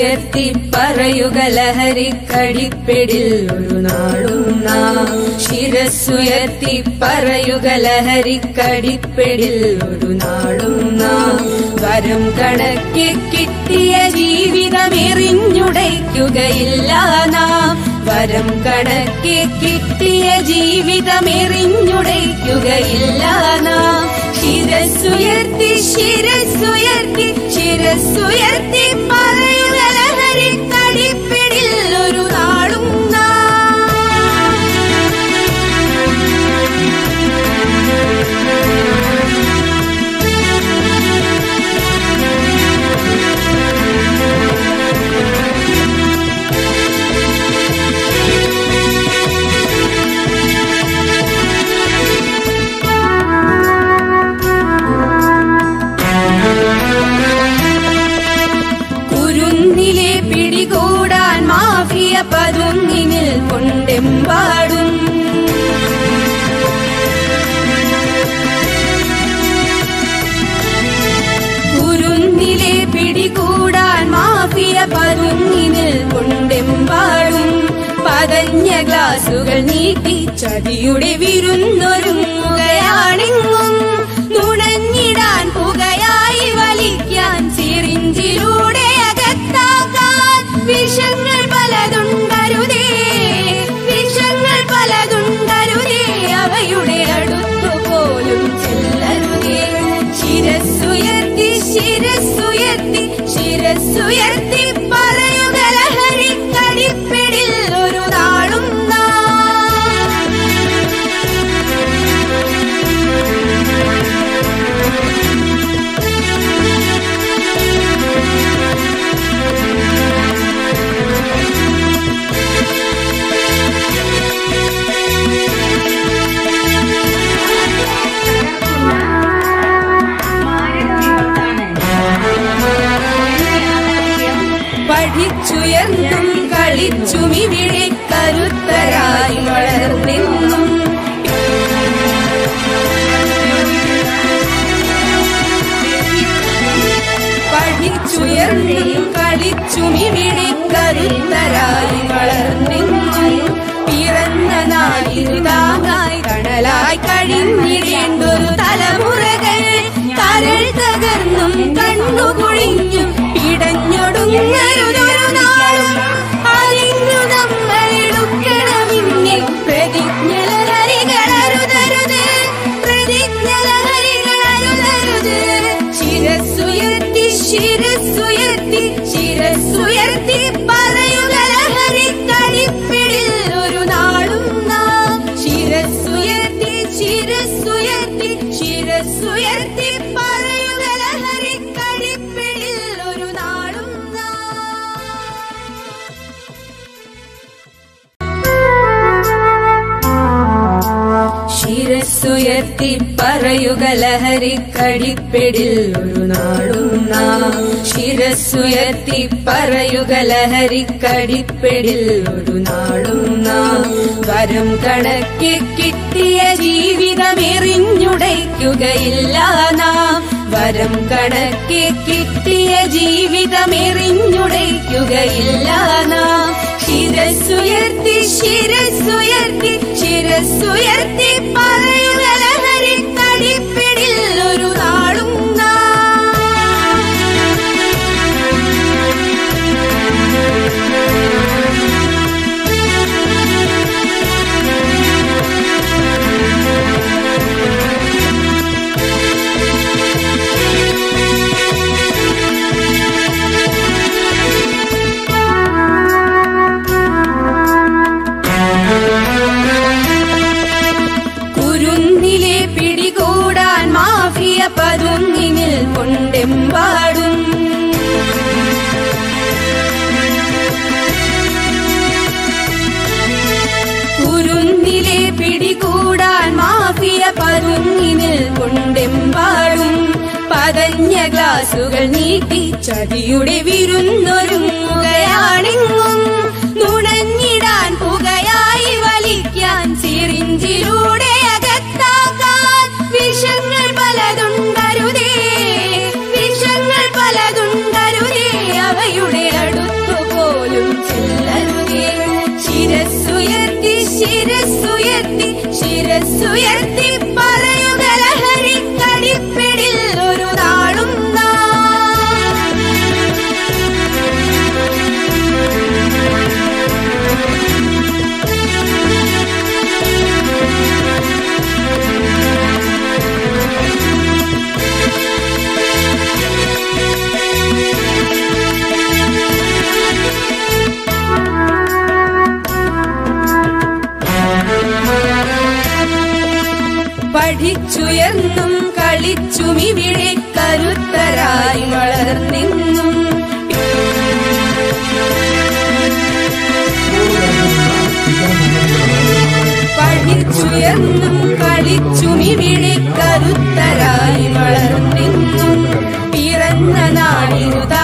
ശിരസ്സുയർത്തി പറയുക ലഹരിക്കടിപ്പിടിൽ ഒരു നാളും നാം. ശിരസ്സുയർത്തി പറയുക ലഹരിക്കടിപ്പിടിൽ ഒരു നാളും നാം. വരം കണക്കെ കിട്ടിയ ജീവിതം എറിഞ്ഞുടയ്ക്കുകയില്ല നാം. വരം കണക്കെ കിട്ടിയ ജീവിതം എറിഞ്ഞുടയ്ക്കുകയില്ല നാം. ശിരസ്സുയർത്തി ശിരസ്സുയർത്തി ശിരസ്സുയർത്തി പറയുക ലഹരിക്കടിപ്പിടിൽ ഒരു നാളും പിടികൂടാൻ മാഫിയ പതുങ്ങിനിൽ കൊണ്ടെമ്പാടും. കുരുന്നിലെ പിടികൂടാൻ മാഫിയ പതുങ്ങിനിൽ കൊണ്ടെമ്പാടും. പതഞ്ഞ ഗ്ലാസുകൾ നീട്ടി ചതിയുടെ വിരുന്നൊരുങ്ങുകയാണെങ്ങും. നുണഞ്ഞിടാൻ പുകയായി വലിക്കാൻ സിറിഞ്ചിലൂടെ വിഷങ്ങൾ പലതുണ്ടരുതേ വിഷങ്ങൾ പലതുണ്ടരുതേ അവയുടെ അടുത്തുപോലും ചെല്ലരുതേ. ശിരസ്സുയർത്തി ശിരസ്സുയർത്തി ശിരസ്സുയർത്തി പറയുക ലഹരിക്കടിപ്പിടിൽ ഒരു നാളും പഠിച്ചുയർന്നും കളിച്ചുമിവിടെ കരുത്തരായി വളർന്നെന്നും. പഠിച്ചുയർന്നും കളിച്ചുമിവിടെ കരുത്തരായി വളർന്നെന്നും. പിറന്ന നാളിനു താങ്ങായി തണലായി കഴിഞ്ഞിടേണ്ടൊരു തലമുറകൾ കരൾ തകർന്നും കണ്ണുകുഴിഞ്ഞും പിടഞ്ഞൊടുങ്ങരുതൊരു നാളും. അലിഞ്ഞു നമ്മളെടുക്കണമിന്നിൽ പ്രതിജ്ഞലഹരികളരുതരുത് പ്രതിജ്ഞലഹരികളരുതരുത്. ശിരസ്സുയർത്തി ശിരസ്സുയർത്തി ശിരസ്സുയർത്തി പറയുക ലഹരിക്കടിപ്പിടിൽ ഒരു നാളും നാം. ശിരസ്സുയർത്തി ശിരസ്സുയർത്തി ശിരസ്സുയർത്തി പറയുക ലഹരിക്കടിപ്പിടിൽ ഒരു നാളും ശിരസ്സുയർത്തി പറയുക ലഹരിക്കടിപ്പിടിൽ ഒരു നാളും നാം. ശിരസ്സുയർത്തി പറയുക ലഹരിക്കടിപ്പിടിൽ ഒരു നാളും നാം. വരം കണക്കെ കിട്ടിയ ജീവിതം എറിഞ്ഞുടയ്ക്കുകയില്ല നാം. വരം കണക്കെ കിട്ടിയ ജീവിതം എറിഞ്ഞുടയ്ക്കുകയില്ല നാം. ശിരസ്സുയർത്തി ശിരസ്സുയർത്തി ശിരസ്സുയർത്തി പറയുക ലഹരിക്കടിപ്പിടിൽ ഒരു നാളും പതുങ്ങിനിൽ കൊണ്ടെമ്പാടും. കുരുന്നിലെ പിടികൂടാൻ മാഫിയ പതുങ്ങിനിൽ കൊണ്ടെമ്പാടും. പതഞ്ഞ ഗ്ലാസുകൾ നീട്ടി ചതിയുടെ വിരുന്നൊരുങ്ങുകയാണെങ്ങും. നുണഞ്ഞിടാൻ പുകയായി വലിക്കാൻ സിറിഞ്ചിലൂടെ അകത്താക്കാൻ വിഷങ്ങൾ പലതുണ്ടരുതേ വിഷങ്ങൾ പലതുണ്ടരുതേ അവയുടെ അടുത്ത് ഉരസ്സുയർത്തി പറയുക ലഹരിക്കടിപ്പിടിൽ ഒരു നാളും പഠിച്ചുയർന്നും കളിച്ചുമിവിടെ കരുത്തരായി വളർന്നെന്നും പഠിച്ചുയർന്നും കളിച്ചുമിവിടെ കരുത്തരായി വളർന്നെന്നും പിറന്ന നാടിനു